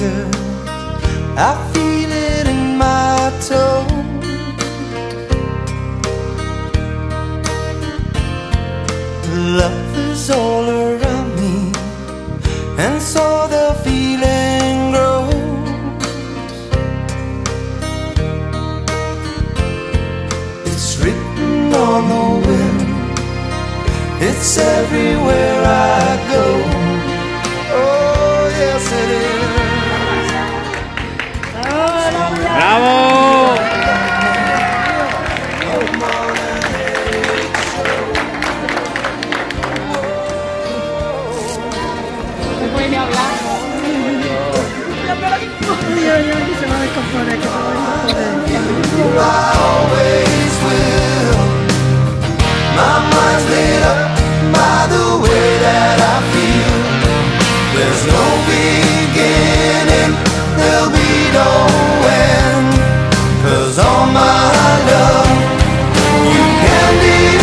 fingers, I feel it in my toe. Love is all around me, and so the feeling grows. It's written on the wind, it's everywhere I go. Oh, yes it is. ¡Bravo! No puede ni hablar. Se va a descomponer, que se va a descomponer. I always will. My mind's lit up by the way that I feel. There's no beginning, there'll be no end. 'Cause all my love, you can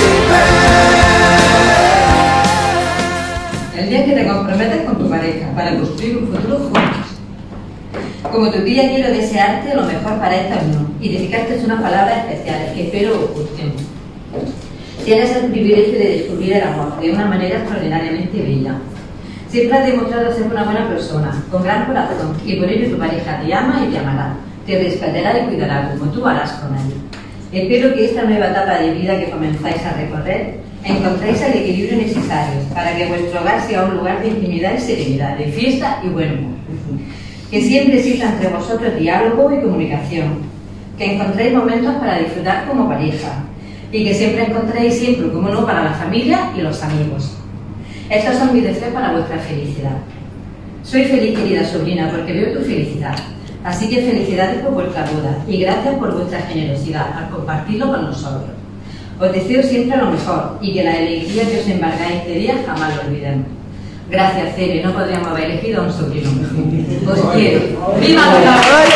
depend. El día que te comprometes con tu pareja para construir un futuro juntos. Como tu tía, quiero desearte lo mejor para esta unión y dedicarte unas palabras especiales que espero os gusten. Tienes el privilegio de descubrir el amor de una manera extraordinariamente bella. Siempre has demostrado ser una buena persona, con gran corazón, y por ello tu pareja te ama y te amará, te respetará y cuidará como tú harás con él. Espero que esta nueva etapa de vida que comenzáis a recorrer encontréis el equilibrio necesario para que vuestro hogar sea un lugar de intimidad y serenidad, de fiesta y buen humor. Que siempre exista entre vosotros diálogo y comunicación, que encontréis momentos para disfrutar como pareja y que siempre encontréis siempre, como no, para la familia y los amigos. Estos son mis deseos para vuestra felicidad. Soy feliz, querida sobrina, porque veo tu felicidad. Así que felicidades por vuestra boda y gracias por vuestra generosidad al compartirlo con nosotros. Os deseo siempre lo mejor y que la alegría que os embargáis este día jamás lo olvidemos. Gracias, Cere, no podríamos haber elegido a un sobrino. Os quiero. ¡Viva los cabrones!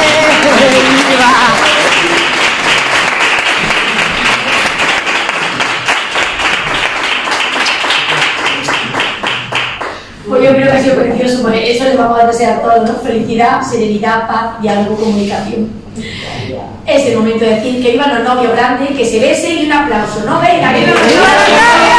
Pues yo creo que ha sido precioso, por eso les vamos a desear a todos, ¿no? Felicidad, serenidad, paz, diálogo, comunicación. Es el momento de decir que vivan los novios grandes, que se besen y un aplauso, ¿no? ¡Venga, que vivan los novios!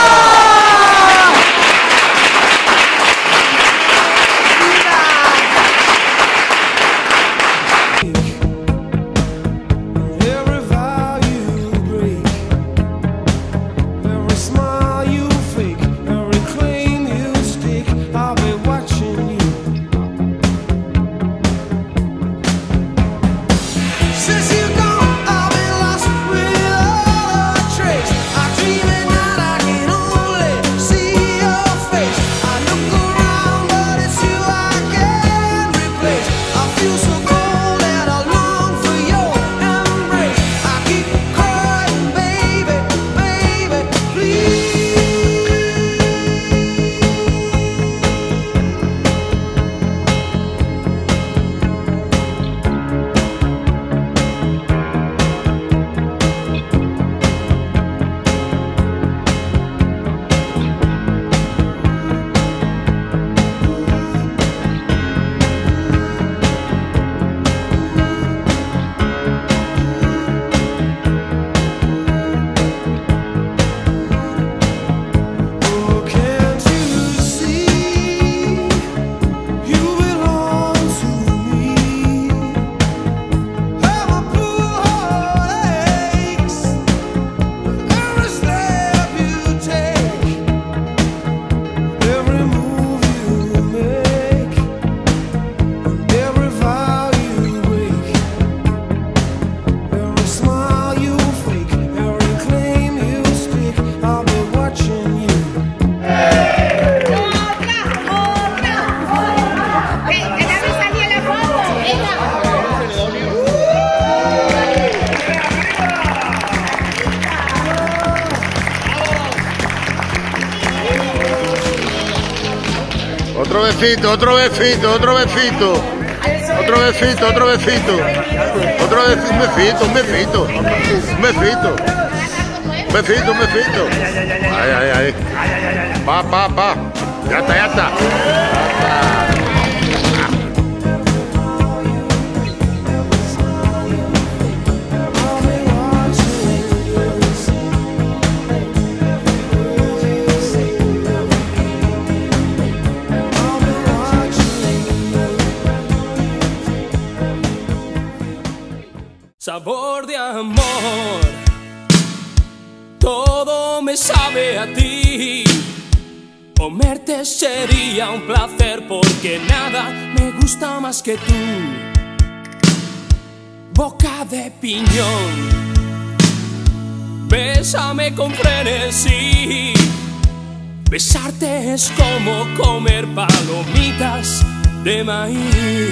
Otro besito, otro besito, otro besito. Otro besito, otro besito. Otro besito, un besito, un besito. Un besito. Un besito, un besito. Ay, ay, ay. Pa. Ya está, ya está. sabor de amor. Todo me sabe a ti. Comerte sería un placer porque nada me gusta más que tú. Boca de piñón, bésame con frenesí. Besarte es como comer palomitas de maíz.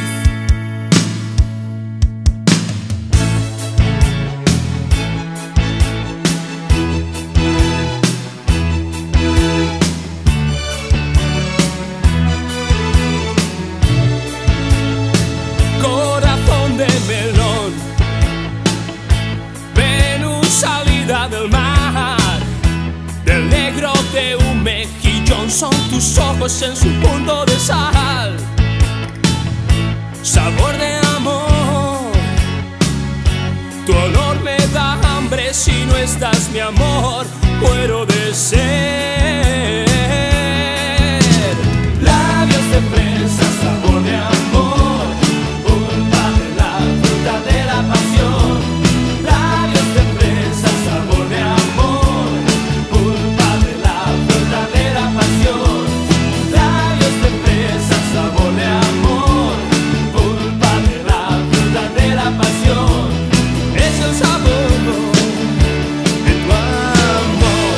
Corazón de melón, Venus salida del mar, del negro de un mejillón son tus ojos en su punto de sal. Sabor de amor, tu olor me da hambre si no estás, mi amor, muero de sed. Labios de fresa, sabor de amor, pulpa de la fruta de la pasión. Labios de fresa, sabor de amor, pulpa de la fruta de la pasión. Labios de fresa, sabor de amor, pulpa de la fruta de la pasión. Es el sabor de tu amor.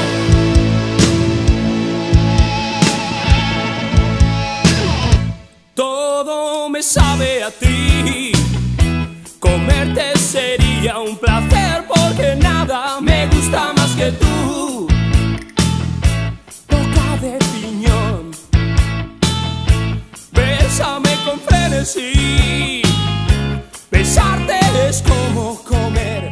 Todo me sabe a ti. Comerte sería un placer porque nada me gusta más que tú. Boca de piñón, bésame con frenesí. Besarte es como comer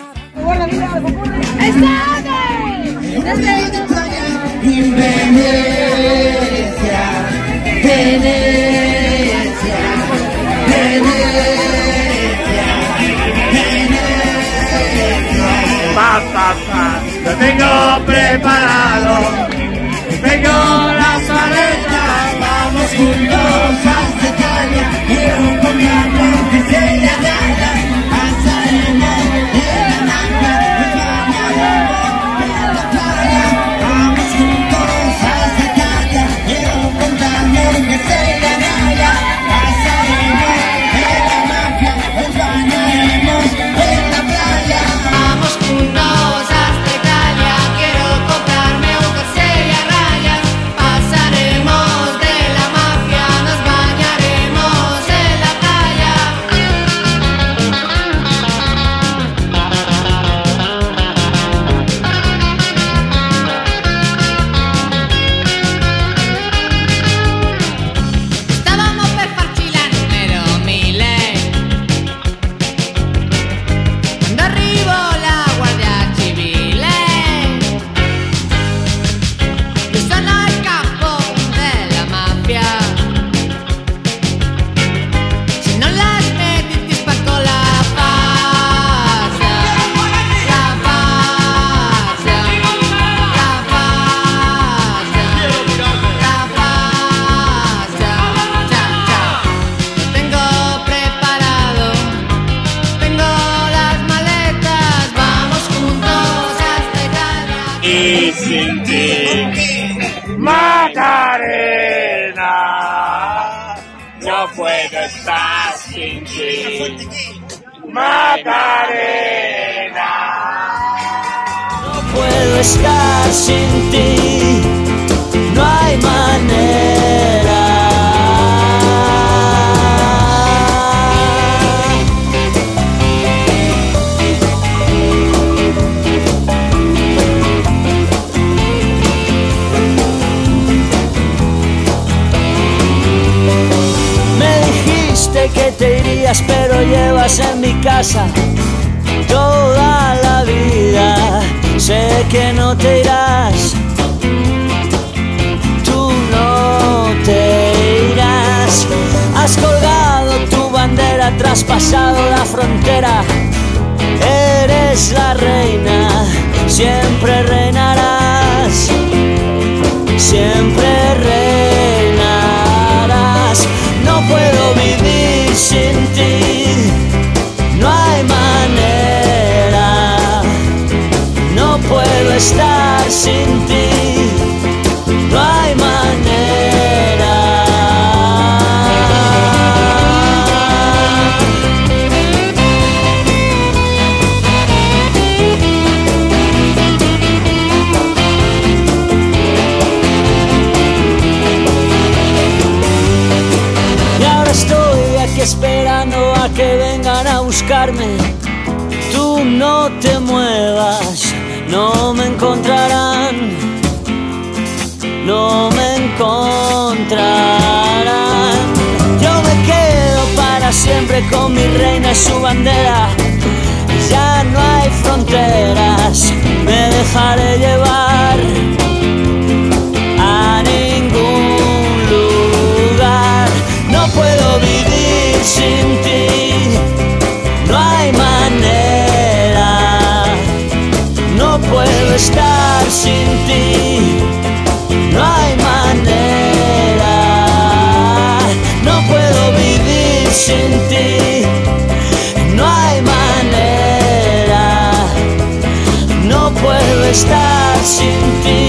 Lo tengo preparado, tengo las maletas, vamos juntos hasta Italia. Quiero comprarme que se la gana, pasaremos de la playa. Vamos juntos hasta Italia. Quiero comprarme que se la gana, pasaremos de la mafia, nos bañaremos en la playa. Vamos juntos hasta Italia, quiero comprarme un jersey a rayas. Pasaremos de la mafia, nos bañaremos en la playa. Stavamo per farci la numero 1000 quando arrivò la guardia civile. Io sono il capo della mafia, se non la smetti ti spacco la faccia, la faccia, la faccia, la faccia. Lo tengo preparado, tengo las maletas, vamos juntos hasta Italia. Y sin ti, Macarena, no puedo estar sin ti, Macarena. No puedo estar sin ti, no hay manera. Me dijiste que te irías, pero llevas en mi casa toda la vida. Sé que no te irás, tú no te irás. Has colgado tu bandera, traspasado la frontera. Eres la reina, siempre reinarás, siempre reinarás. No puedo vivir sin ti, no hay manera. esperando a que vengan a buscarme. Tú no te muevas, no me encontrarán, no me encontrarán. Yo me quedo para siempre con mi reina y su bandera. Ya no hay fronteras, me dejaré llevar a ningún lugar. No puedo vivir sin ti, no hay manera. No puedo estar sin ti, no hay manera. No puedo vivir sin ti, no hay manera. No puedo estar sin ti.